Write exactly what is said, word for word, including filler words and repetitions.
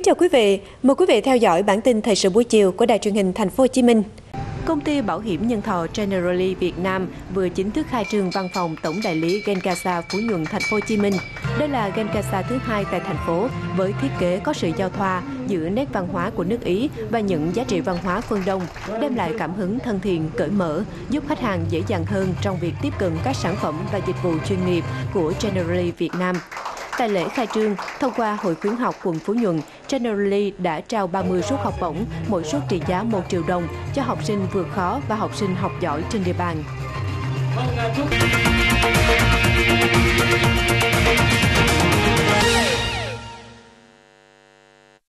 chào quý vị, mời quý vị theo dõi bản tin thời sự buổi chiều của Đài truyền hình Thành phố Hồ Chí Minh. Công ty bảo hiểm nhân thọ Generali Việt Nam vừa chính thức khai trương văn phòng tổng đại lý Gencasa Phú Nhuận, Thành phố Hồ Chí Minh. Đây là Gencasa thứ hai tại thành phố với thiết kế có sự giao thoa giữa nét văn hóa của nước Ý và những giá trị văn hóa phương Đông, đem lại cảm hứng thân thiện, cởi mở, giúp khách hàng dễ dàng hơn trong việc tiếp cận các sản phẩm và dịch vụ chuyên nghiệp của Generali Việt Nam. Tại lễ khai trương, thông qua Hội khuyến học quận Phú Nhuận, Generali đã trao ba mươi suất học bổng, mỗi suất trị giá một triệu đồng cho học sinh vượt khó và học sinh học giỏi trên địa bàn.